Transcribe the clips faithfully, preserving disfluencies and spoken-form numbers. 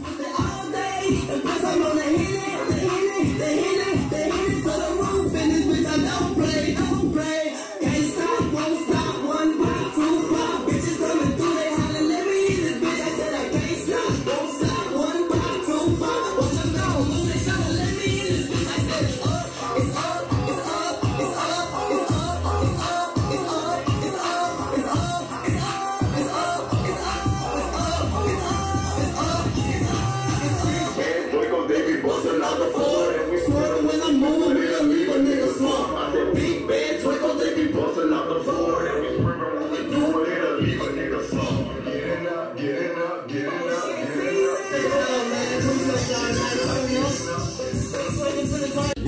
All day, and plus I'm on the hit it, the hit it, the hit it, the hit it to the roof. And this bitch I don't play, don't play. Can't stop, won't stop, one pop, two pop. Bitches coming through, they holler, let me in this bitch. I said I can't stop, won't stop, one pop, two pop. Watch them go, move they shoulder, let me in this bitch. I said it's up, it's up, it's up, it's up, it's up, it's up, it's up, it's up, it's up, it's up, it's up, it's up, it's up, it's up, it's up, it's up, it's up. Man, Draco, they be busting out the floor, and we swerving when I'm moving, we don't leave a nigga slump. I said big bad Draco, they be busting out the floor, and we swerving when we do it, they don't leave a nigga slump. Getting up, getting up, getting up, getting up, getting up, man. Yeah.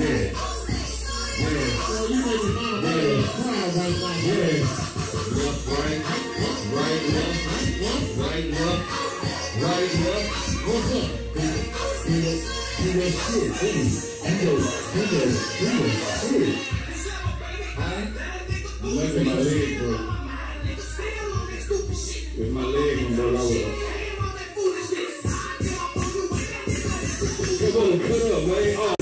You make your mama proud right now. Yeah. Left, right, right, left, right, left, right, left. What's up? Do that, do that shit. Hey, do that, do that, do that shit. Alright? If my leg broke. If my leg broke, I would have. Come on, cut up, man.